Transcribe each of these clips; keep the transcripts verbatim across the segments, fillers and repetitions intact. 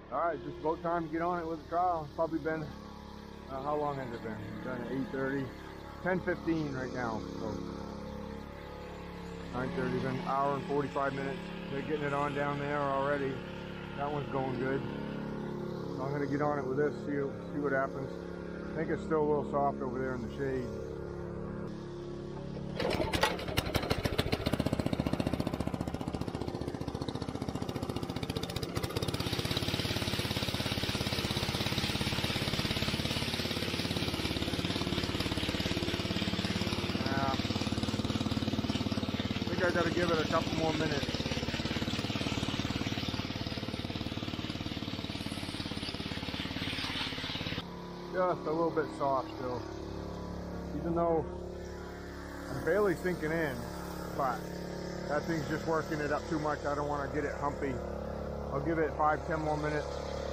All right, just about time to get on it with the trial. It's probably been, uh, how long has it been? It's been eight thirty, ten fifteen right now. So nine thirty, been an hour and forty-five minutes. They're getting it on down there already. That one's going good. So I'm gonna get on it with this, see, see what happens. I think it's still a little soft over there in the shade. I gotta give it a couple more minutes. Just a little bit soft still. Even though I'm barely sinking in, but that thing's just working it up too much. I don't want to get it humpy. I'll give it five, ten more minutes.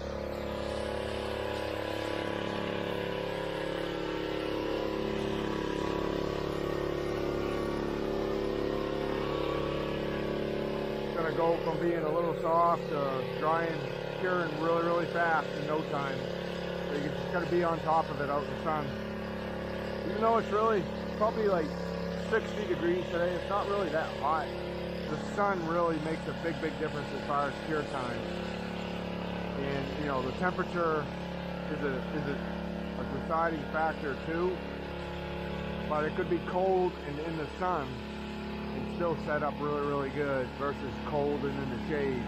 Gonna go from being a little soft to dry and curing really, really fast in no time. So you just gotta be on top of it out in the sun. Even though it's really probably like sixty degrees today, it's not really that hot. The sun really makes a big, big difference as far as cure time. And you know, the temperature is a is a, a deciding factor too. But it could be cold and in the sun and still set up really, really good versus cold and in the shade.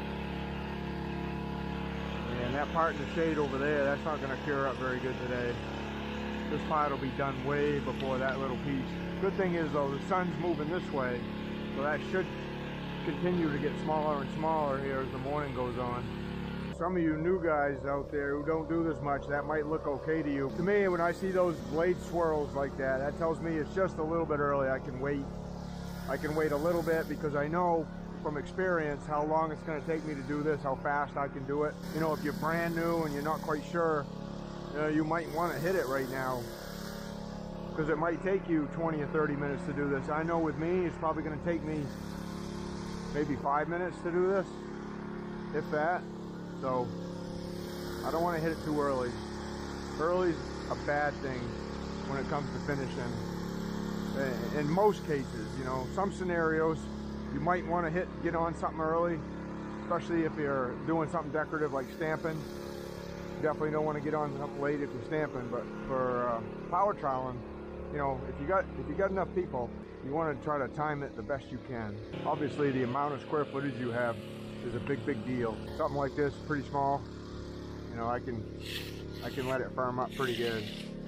And that part in the shade over there, that's not going to cure up very good today. This part will be done way before that little piece. Good thing is though, the sun's moving this way, so that should continue to get smaller and smaller here as the morning goes on. Some of you new guys out there who don't do this much, that might look okay to you. To me, when I see those blade swirls like that, that tells me it's just a little bit early. I can wait. I can wait a little bit because I know from experience how long it's going to take me to do this, how fast I can do it. You know, if you're brand new and you're not quite sure, you know, you might want to hit it right now because it might take you twenty or thirty minutes to do this. I know with me, it's probably going to take me maybe five minutes to do this, if that. So I don't want to hit it too early. Early's a bad thing when it comes to finishing. In most cases, you know, some scenarios you might want to hit, get on something early, especially if you're doing something decorative like stamping. You definitely don't want to get on something late if you're stamping. But for uh, power troweling, you know, if you got if you got enough people, you want to try to time it the best you can. Obviously, the amount of square footage you have is a big, big deal. Something like this, pretty small. You know, I can I can let it firm up pretty good.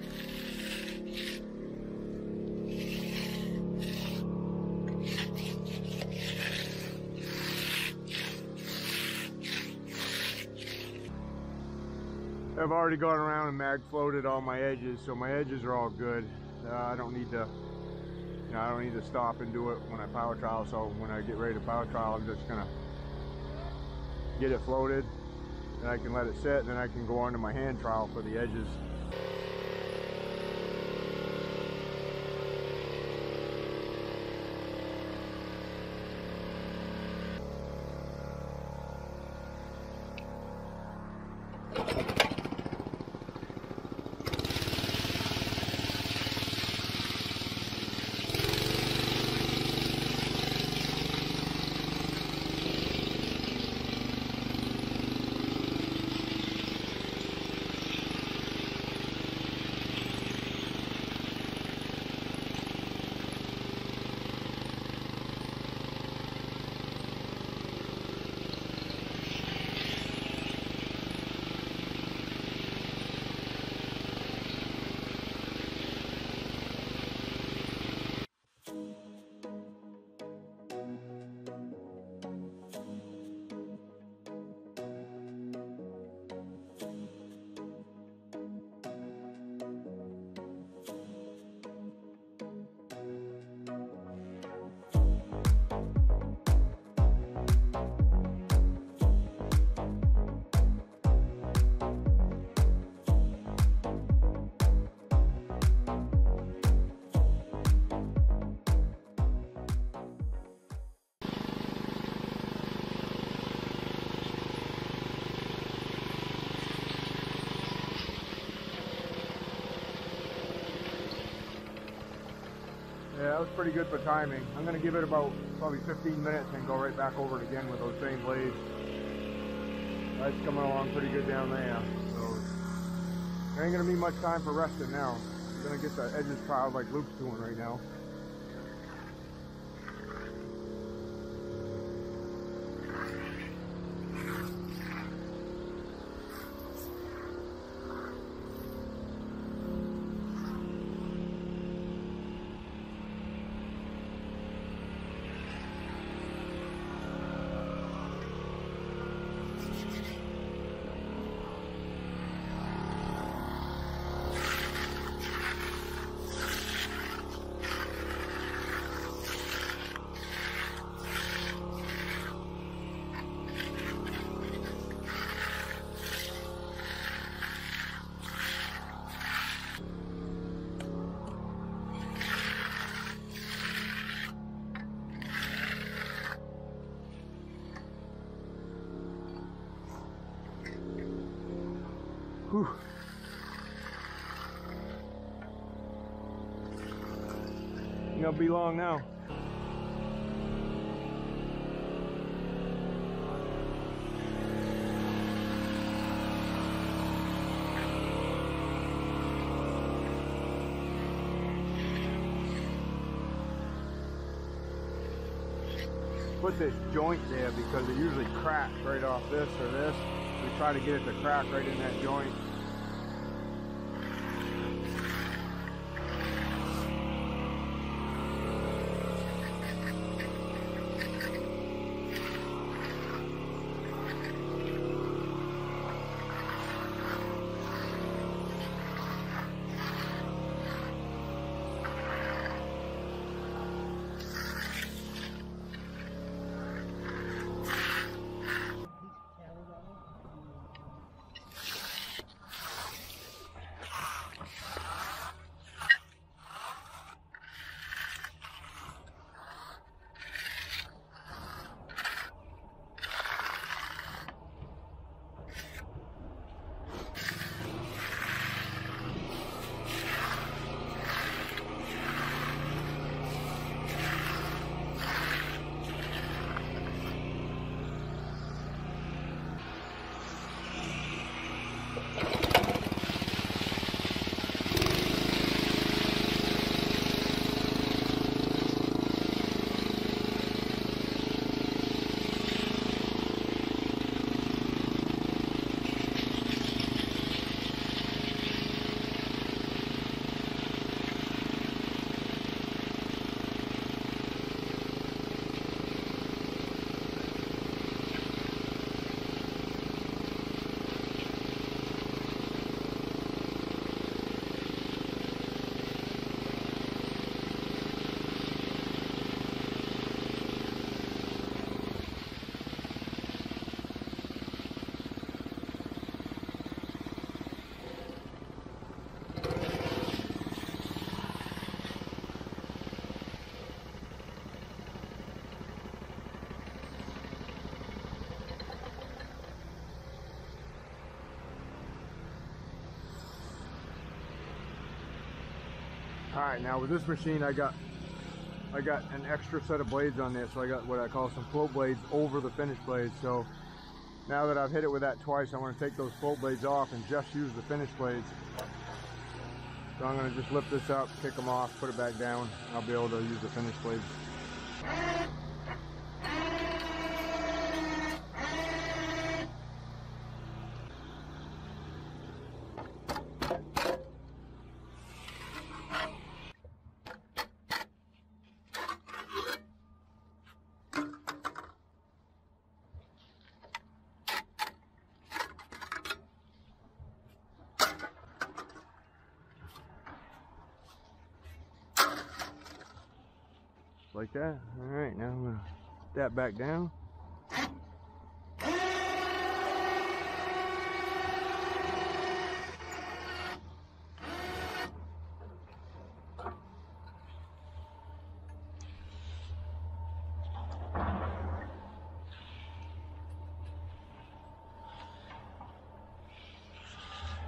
I've already gone around and mag floated all my edges, so my edges are all good. Uh, I don't need to, you know, I don't need to stop and do it when I power trowel. So when I get ready to power trowel, I'm just gonna get it floated, and I can let it sit, and then I can go on to my hand trowel for the edges. Yeah, that was pretty good for timing. I'm going to give it about probably fifteen minutes and go right back over it again with those same blades. That's coming along pretty good down there. So there ain't going to be much time for resting now. I'm going to get the edges piled like Luke's doing right now. Whew. Ain't gonna be long now. Put this joint there because it usually cracks right off this or this. We try to get it to crack right in that joint. All right, now with this machine, I got I got an extra set of blades on there, so I got what I call some float blades over the finished blades. So now that I've hit it with that twice, I want to take those float blades off and just use the finished blades. So I'm going to just lift this up, kick them off, put it back down, and I'll be able to use the finished blades. Like that. All right, now I'm gonna put that back down.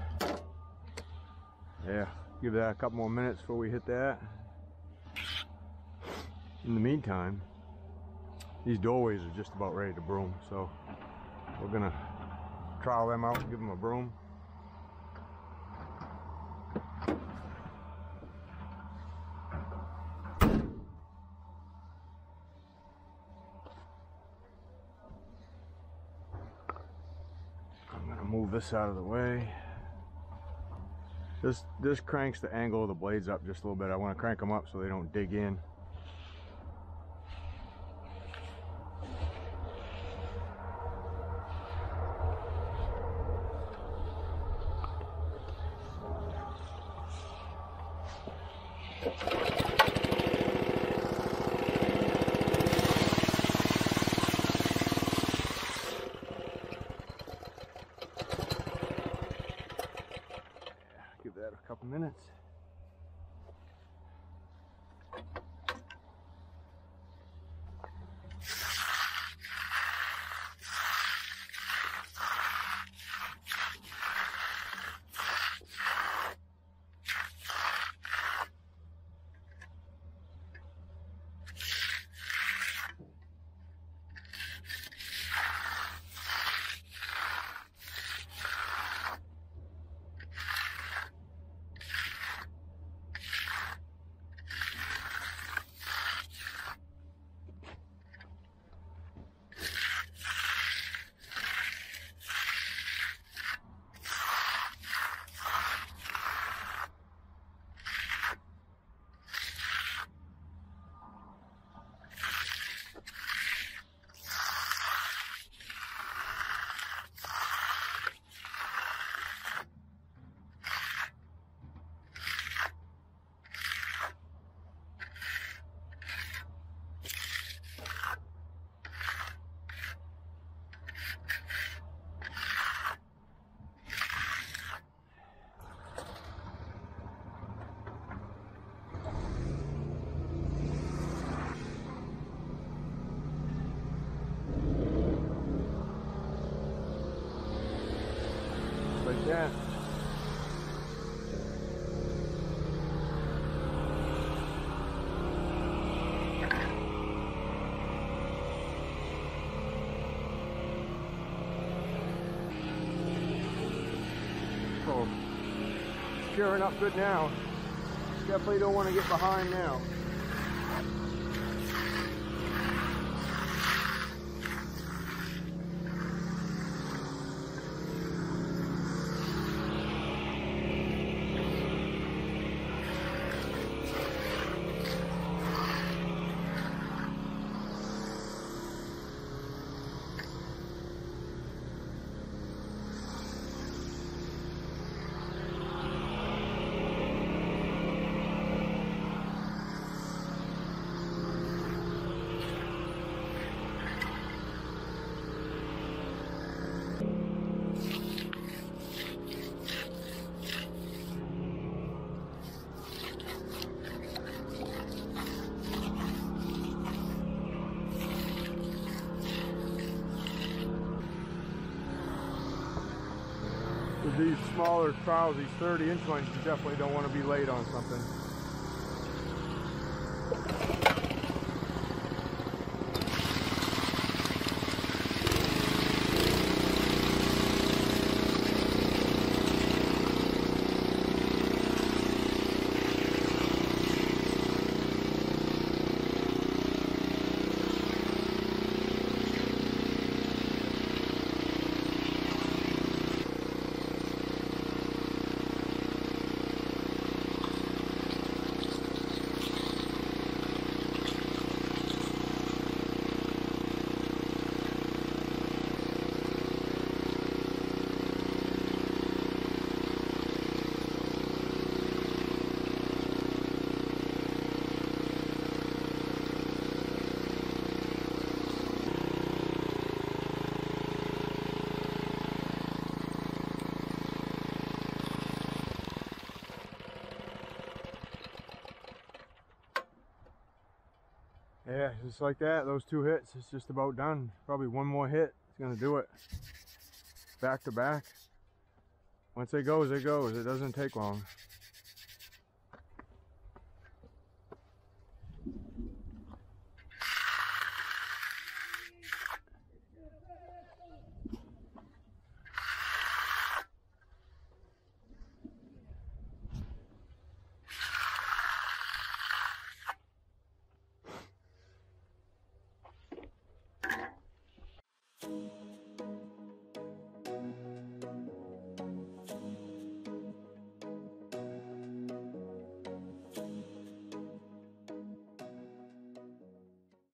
Yeah, give that a couple more minutes before we hit that. In the meantime, these doorways are just about ready to broom, so we're gonna trowel them out and give them a broom. I'm gonna move this out of the way. This this cranks the angle of the blades up just a little bit. I want to crank them up so they don't dig in. Give that a couple minutes. Like that. So, curing up good now. Definitely don't want to get behind now. With these smaller trowels, these thirty inch ones, you definitely don't want to be late on something. Yeah, just like that, those two hits, it's just about done. Probably one more hit, it's gonna do it. Back to back. Once it goes, it goes. It doesn't take long.